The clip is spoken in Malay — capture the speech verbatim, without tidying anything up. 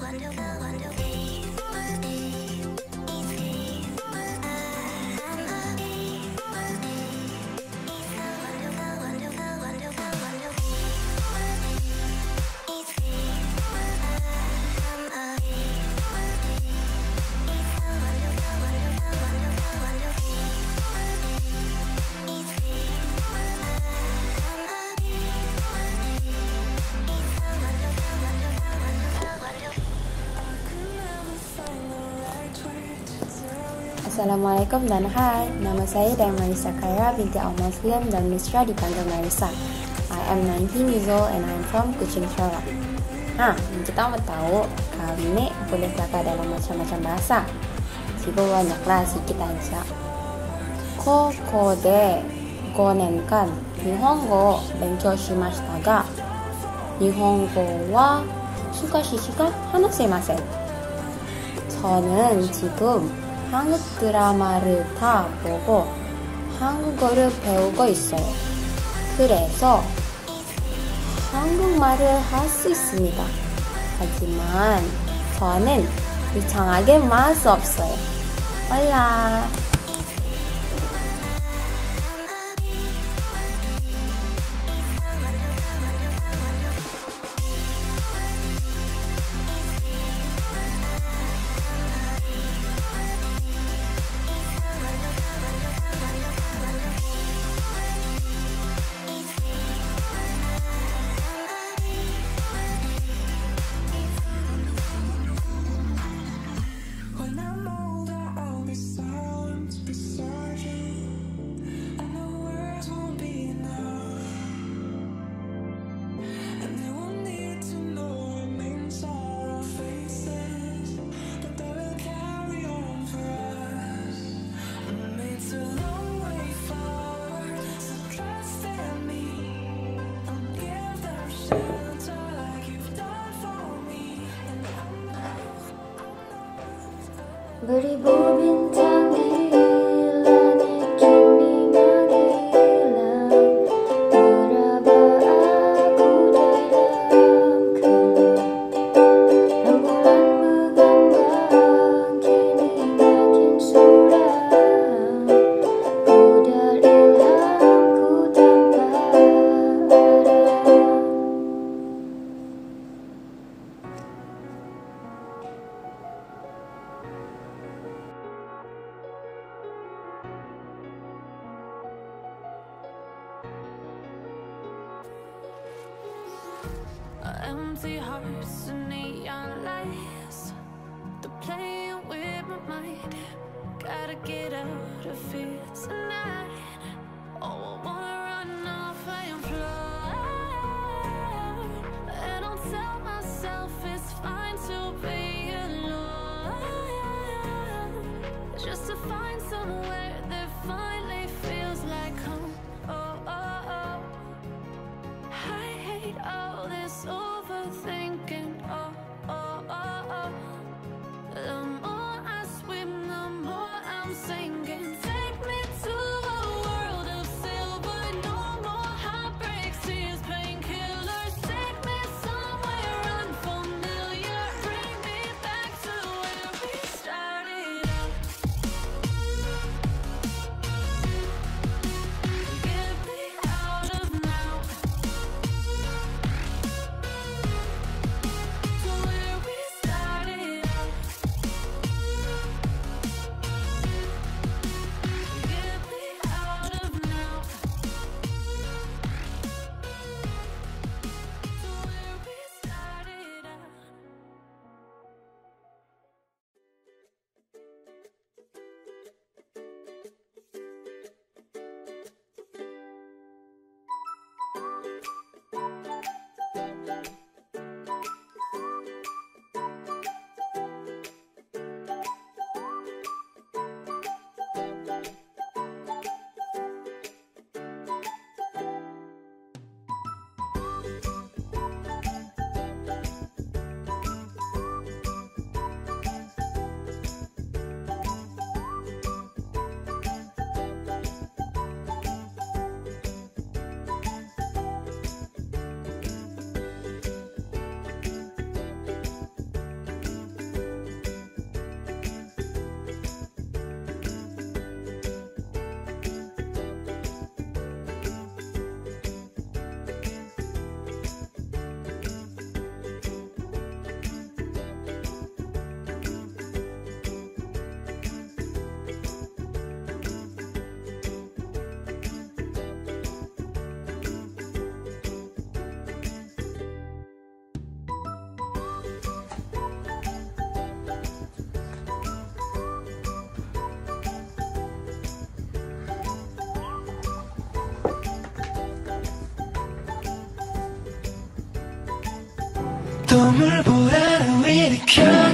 Assalamualaikum dan hai. Nama saya dan Marissa Khaira binti Al-Muslim dan Misra dipanggil Marissa. I am nineteen years old and I am from Kuching, Sarawak. Ha, kita mau tahu kali ini boleh belajar dalam macam-macam bahasa. Cuba banyaklah sedikit aja. Koko deごねんかん日本語を勉強しましたが、日本語は少ししか話せません. 저는 지금 한국 드라마를 다 보고 한국어를 배우고 있어요. 그래서 한국말을 할 수 있습니다. 하지만 저는 이상하게 말할 수 없어요. Hola. Beribu bintang di langit kini menghilang, meraba aku dalam gelap. Rembulan mengambang kini makin suram, pudar ilhamku tanpa arah. Empty hearts and neon lights, they're playing with my mind. Gotta get out of here tonight. Oh, I wanna run off and fly, and I'll tell myself it's fine to be alone, just to find somewhere that finally feels like home. Oh, oh, oh. I hate all this overthinking. Oh, oh, oh, oh. The more I swim, the more I'm sinking. Take me to a world of silver 또 물보라를 일으켜